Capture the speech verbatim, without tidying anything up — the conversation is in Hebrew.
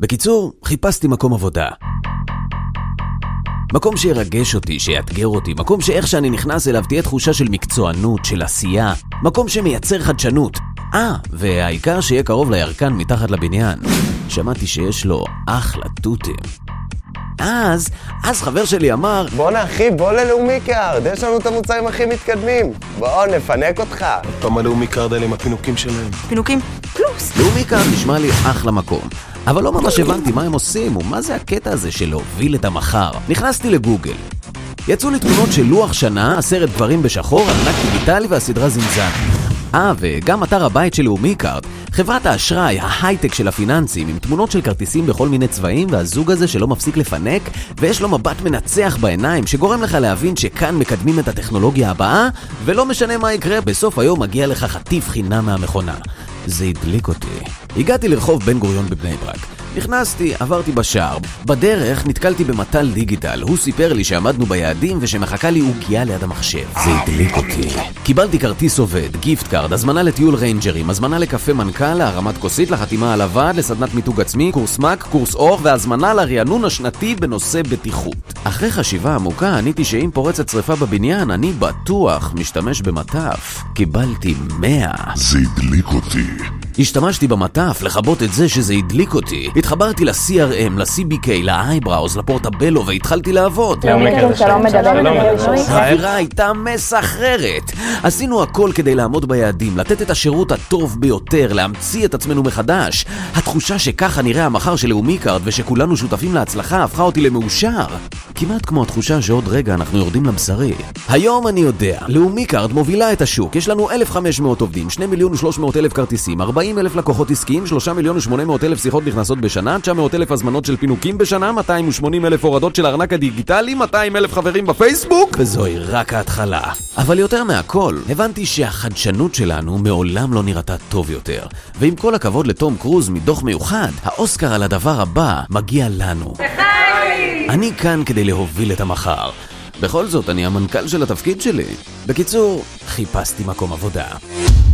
בקיצור, חיפשתי מקום עבודה. מקום שירגש אותי, שיאתגר אותי, מקום שאיך שאני נכנס אליו תהיה תחושה של מקצוענות, של עשייה, מקום שמייצר חדשנות. אה, והעיקר שיהיה קרוב לירקן מתחת לבניין. שמעתי שיש לו אחלה תותים. אז, אז חבר שלי אמר, בוא אחי, בוא ללאומי קארד, יש לנו את המוצרים הכי מתקדמים. בוא, נפנק אותך. פעם הלאומי קארד האלה עם הפינוקים שלהם. פינוקים פלוס. לאומי קארד נשמע לי אחלה מקום. אבל לא ממש הבנתי מה הם עושים, ומה זה הקטע הזה של להוביל את המחר. נכנסתי לגוגל. יצאו לי תמונות של לוח שנה, עשרת דברים בשחור, ארנק דיגיטלי והסדרה זינזן. אה, וגם אתר הבית של לאומי קארד, חברת האשראי, ההייטק של הפיננסים, עם תמונות של כרטיסים בכל מיני צבעים, והזוג הזה שלא מפסיק לפנק, ויש לו מבט מנצח בעיניים, שגורם לך להבין שכאן מקדמים את הטכנולוגיה הבאה, ולא משנה מה יקרה, בסוף היום מגיע לך חטיף חינם מהמכונה. זה הדליק אותי. הגעתי לרחוב בן גוריון בבני ברק. נכנסתי, עברתי בשער. בדרך נתקלתי במטל דיגיטל. הוא סיפר לי שעמדנו ביעדים ושמחכה לי עוגיה ליד המחשב. זה הדליק אותי. קיבלתי כרטיס עובד, גיפט קארד, הזמנה לטיול ריינג'רים, הזמנה לקפה מנכ"ל, להרמת כוסית, לחתימה על הוועד, לסדנת מיתוג עצמי, קורס מק, קורס אור, והזמנה לרענון השנתי בנושא בטיחות. אחרי חשיבה עמוקה, עניתי שאם פורצת שריפה בבניין, אני בטוח משתמש במטף. קיבלתי מאה. זה הדליק אותי. השתמשתי במטף לחבות את זה שזה הדליק אותי. התחברתי ל-סי אר אם, ל-סי בי קיי, לאייבראוז, לפורטבלו, והתחלתי לעבוד. האווירה הייתה מסחררת. עשינו הכל כדי לעמוד ביעדים, לתת את השירות הטוב ביותר, להמציא את עצמנו מחדש. התחושה שככה נראה המחר של לאומי קארד ושכולנו שותפים להצלחה הפכה אותי למאושר. כמעט כמו התחושה שעוד רגע אנחנו יורדים לבשרי. היום אני יודע, לאומי קארד מובילה את השוק. יש לנו אלף וחמש מאות עובדים, שני מיליון ושלוש מאות אלף כרטיסים, ארבעים אלף לקוחות עסקיים, שלושה מיליון ושמונה מאות אלף שיחות נכנסות בשנה, תשע מאות אלף הזמנות של פינוקים בשנה, מאתיים ושמונים אלף הורדות של הארנק הדיגיטלי, מאתיים אלף חברים בפייסבוק, וזוהי רק ההתחלה. אבל יותר מהכל, הבנתי שהחדשנות שלנו מעולם לא נראתה טוב יותר. ועם כל הכבוד לתום קרוז מדוח מיוחד, האוסקר על הדבר הבא מגיע לנו. אני כאן כדי להוביל את המחר. בכל זאת, אני המנכ"ל של התפקיד שלי. בקיצור, חיפשתי מקום עבודה.